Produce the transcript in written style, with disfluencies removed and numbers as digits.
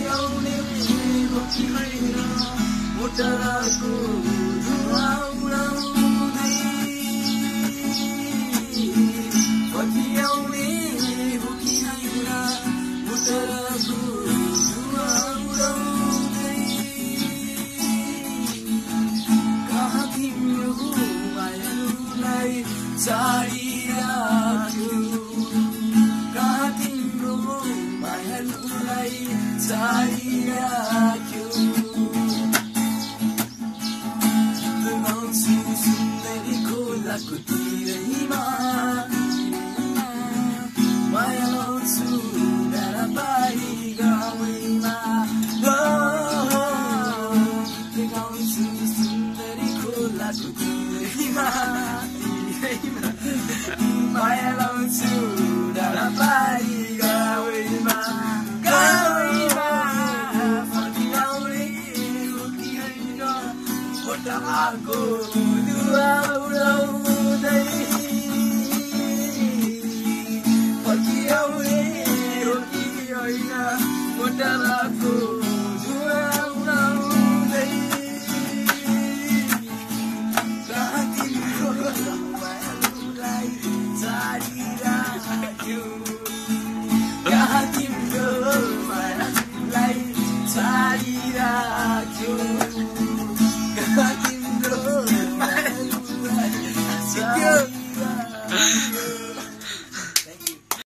आउने हो कि होइन मोटरको धुवा उडाउँदै पतिआउने हो कि होइन मोटरको धुवा उडाउँदै कहाँ तिम्रो मायालुलाई छाडिराख्यो कहाँ तिम्रो मायालुलाई छाडिराख्यो लगाउँछु सुन्दरी खोलाको तिरैमा माया लाउँछु डाँडा पारी गाउँमा लगाउँछु सुन्दरी खोलाको तिरैमा माया लाउँछु डाँडा पारी गाउँमा फर्किआउने हो कि होइन मोटरको धुवा उडाउँदै फर्किआउने हो कि होइन मोटरको